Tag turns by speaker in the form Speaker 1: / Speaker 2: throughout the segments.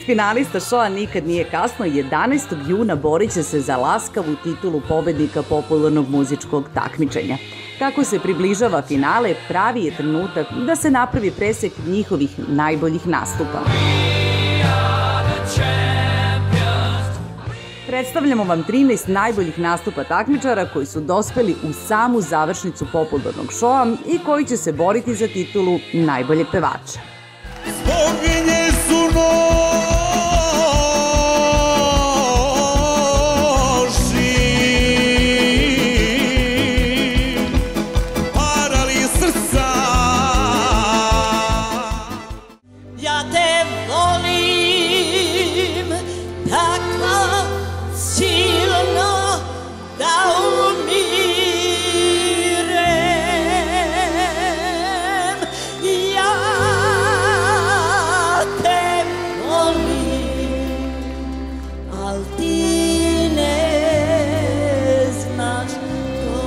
Speaker 1: Finalista šoa Nikad nije kasno 11. juna borit će se za laskavu titulu pobednika popularnog muzičkog takmičenja. Kako se približava finale, pravi je trenutak da se napravi presek njihovih najboljih nastupa. Predstavljamo vam 13 najboljih nastupa takmičara koji su dospeli u samu završnicu popularnog šoa i koji će se boriti za titulu najboljeg pevača.
Speaker 2: Spominje su noći, parali srca.
Speaker 3: Ja te volim tako silno da umirem. Ja te volim, al ti ne znaš to.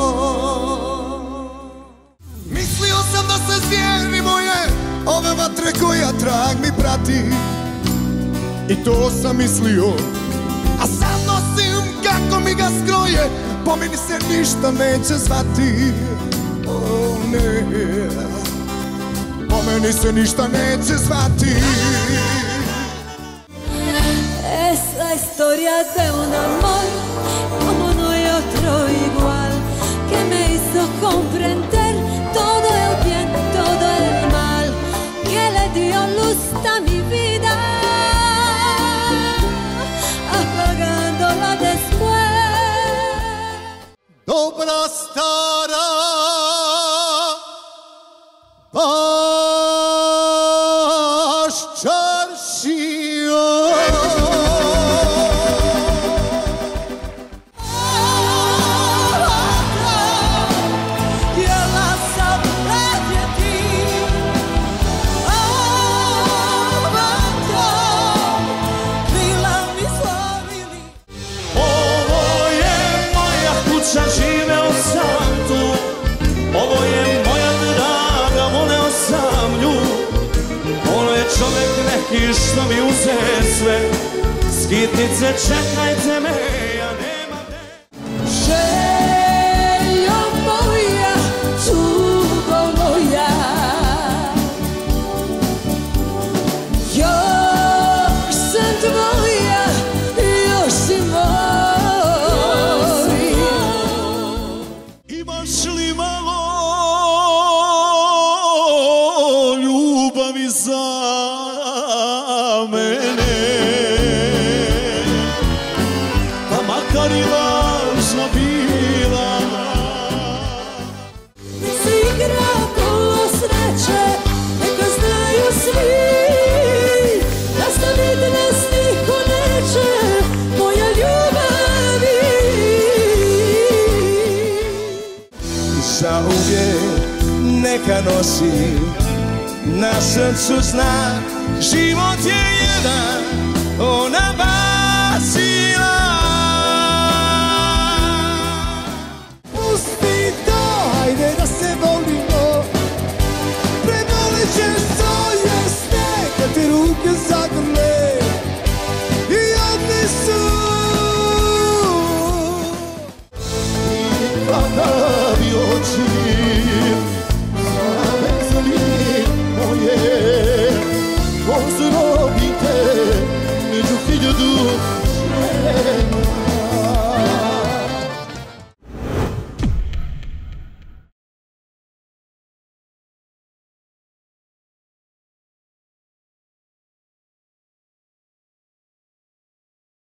Speaker 2: Mislio sam da se zvijeri moje, ove vatre koja trag mi prati. I to sam mislio, a sad nosim kako mi ga skroje, po meni se ništa neće zvati. O ne, po meni se ništa neće zvati.
Speaker 3: Esa historia de un amor como no hay otro igual, que me hizo comprender todo el bien, todo el mal, que le dio luz a mi vida, apagándola después.
Speaker 2: Dobra stara baš čaršija.
Speaker 3: Htjela sam predjeti ovako, krila mi slavili.
Speaker 4: Ovo je moja kuća, živeo sam tu. Ovo je moja draga, voleo sam nju. Ono je čovek neki što mi uze sve. Skitnice, čekajte me, ja nemam ne.
Speaker 3: Željo moja, tugo moja, još sam tvoja, još si moj.
Speaker 2: Imaš li malo ljubavi za mene? Pa makar i lažna bila.
Speaker 3: Si igrao kolo sreće, neka znaju svi, da staviti nas niko neće, moja ljubavi.
Speaker 2: Zauvijek neka nosi na srcu znak, život je jedan, ona baci